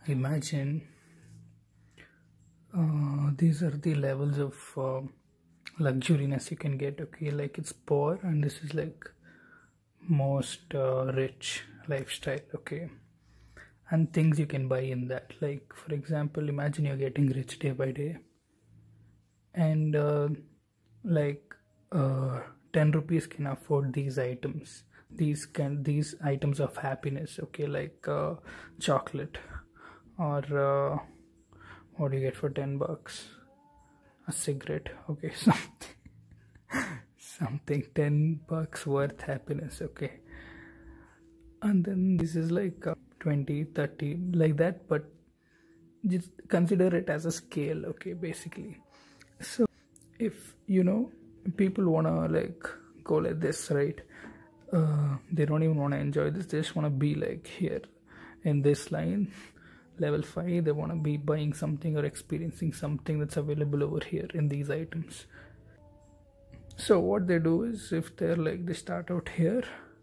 Imagine these are the levels of luxuriness you can get. Okay, like it's poor and this is like most rich lifestyle. Okay, and things you can buy in that, like for example, imagine you're getting rich day by day, and like 10 rupees can afford these items, these items of happiness. Okay, like chocolate, or what do you get for 10 bucks? A cigarette. Okay, something 10 bucks worth happiness. Okay, and then this is like 20, 30, like that, but just consider it as a scale. Okay, basically. So if people wanna like go like this, right? They don't even want to enjoy this, they just want to be like here in this line, level 5. They want to be buying something or experiencing something that's available over here in these items. So what they do is, if they're like, they start out here,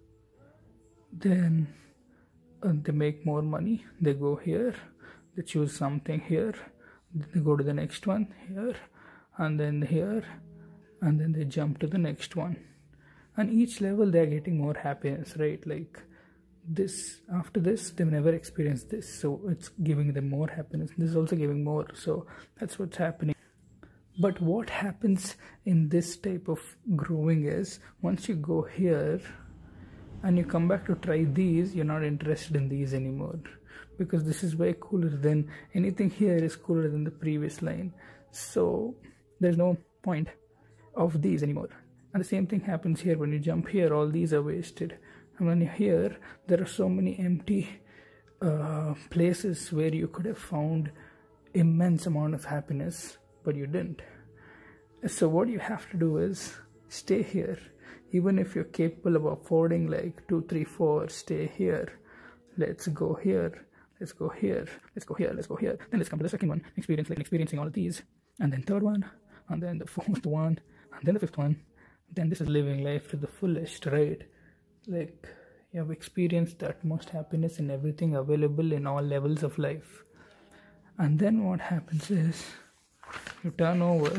then they make more money, they go here, they choose something here, they go to the next one here, and then here, and then they jump to the next one, and each level they're getting more happiness, right? Like this, after this they've never experienced this, so it's giving them more happiness. This is also giving more, so that's what's happening. But what happens in this type of growing is, once you go here and you come back to try these, you're not interested in these anymore, because this is way cooler than anything here is cooler than the previous line, so there's no point of these anymore. And the same thing happens here. When you jump here, all these are wasted, and when you're here, there are so many empty places where you could have found immense amount of happiness, but you didn't. So what you have to do is stay here. Even if you're capable of affording like 2, 3, 4, stay here. Let's go here, let's go here, let's go here, let's go here. Then let's come to the second one, experiencing all of these, and then third one, and then the fourth one, and then the fifth one. Then this is living life to the fullest, right? Like you have experienced the utmost happiness in everything available in all levels of life. And then what happens is, you turn over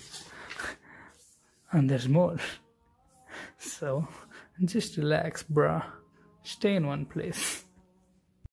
and there's more. So just relax, bruh. Stay in one place.